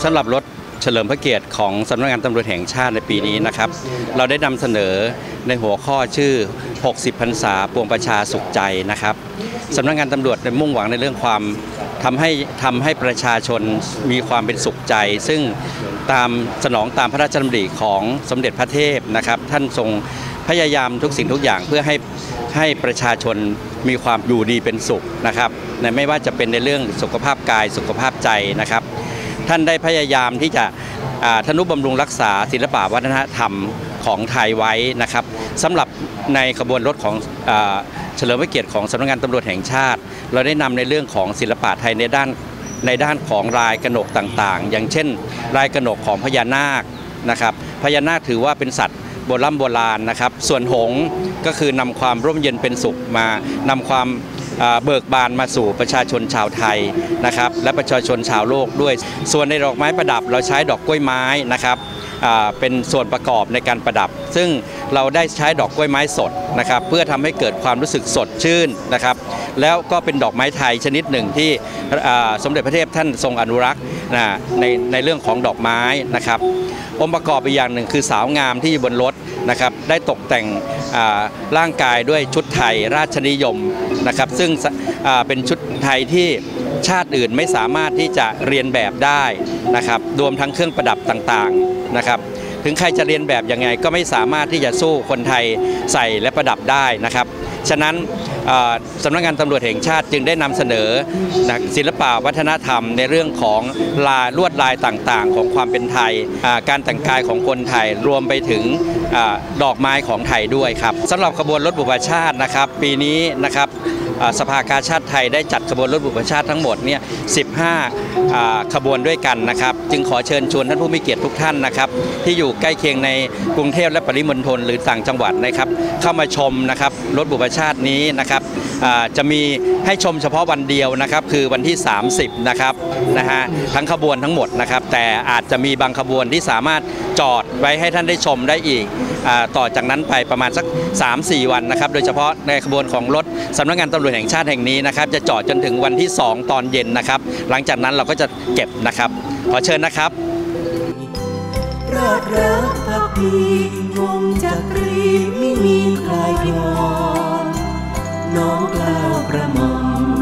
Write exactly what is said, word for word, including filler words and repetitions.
ำหรับรถเฉลิมพระเกียรติของสำนักงานตำรวจแห่งชาติในปีนี้นะครับเราได้นำเสนอในหัวข้อชื่อหกสิบพรรษาปวงประชาสุขใจนะครับสำนักงานตำรวจได้มุ่งหวังในเรื่องความทำให้ทำให้ประชาชนมีความเป็นสุขใจซึ่งตามสนองตามพระราชดำริของสมเด็จพระเทพนะครับท่านทรงพยายามทุกสิ่งทุกอย่างเพื่อให้ให้ประชาชนมีความอยู่ดีเป็นสุขนะครับในไม่ว่าจะเป็นในเรื่องสุขภาพกายสุขภาพใจนะครับท่านได้พยายามที่จะทนุบำรุงรักษาศิลปวัฒนธรรมของไทยไว้นะครับสำหรับในขบวนรถของเฉลิมพระเกียรติของสำนักงานตำรวจแห่งชาติเราได้นำในเรื่องของศิลปะไทยในด้านในด้านของลายกนกต่างๆอย่างเช่นลายกนกของพญานาคนะครับพญานาคถือว่าเป็นสัตว์โบราณโบราณนะครับส่วนหงส์ก็คือนำความร่มเย็นเป็นสุขมานำความเบิกบานมาสู่ประชาชนชาวไทยนะครับและประชาชนชาวโลกด้วยส่วนในดอกไม้ประดับเราใช้ดอกกล้วยไม้นะครับเป็นส่วนประกอบในการประดับซึ่งเราได้ใช้ดอกกล้วยไม้สดนะครับเพื่อทำให้เกิดความรู้สึกสดชื่นนะครับแล้วก็เป็นดอกไม้ไทยชนิดหนึ่งที่สมเด็จพระเทพท่านทรงอนุรักษ์ในในเรื่องของดอกไม้นะครับองค์ประกอบอีกอย่างหนึ่งคือสาวงามที่อยู่บนรถนะครับได้ตกแต่งร่างกายด้วยชุดไทยราชนิยมนะครับซึ่งเป็นชุดไทยที่ชาติอื่นไม่สามารถที่จะเรียนแบบได้นะครับรวมทั้งเครื่องประดับต่างๆนะครับถึงใครจะเรียนแบบยังไงก็ไม่สามารถที่จะสู้คนไทยใส่และประดับได้นะครับฉะนั้นสำนักงานตำรวจแห่งชาติจึงได้นำเสนอศิลปะวัฒนธรรมในเรื่องของลายลวดลายต่างๆของความเป็นไทยการแต่งกายของคนไทยรวมไปถึงดอกไม้ของไทยด้วยครับสำหรับขบวนรถบุพชาตินะครับปีนี้นะครับสภากาชาติไทยได้จัดขบวนรถบุพชาติทั้งหมดเนี่ยสิบห้าขบวนด้วยกันนะครับจึงขอเชิญชวนท่านผู้มีเกียรติทุกท่านนะครับที่อยู่ใกล้เคียงในกรุงเทพและปริมณฑลหรือต่างจังหวัดนะครับเข้ามาชมนะครับรถบุพชาตินี้นะครับจะมีให้ชมเฉพาะวันเดียวนะครับคือวันที่สามสิบนะครับนะฮะทั้งขบวนทั้งหมดนะครับแต่อาจจะมีบางขบวนที่สามารถจอดไว้ให้ท่านได้ชมได้อีกต่อจากนั้นไปประมาณสัก สามสี่ วันนะครับโดยเฉพาะในขบวนของรถสำนักงานตำรวจแห่งชาติแห่งนี้นะครับจะจอดจนถึงวันที่สองตอนเย็นนะครับหลังจากนั้นเราก็จะเก็บนะครับขอเชิญนะครับราชรักภักดีวงจักรีไม่มีใครยอมน้อมกล้าวกระหม่อม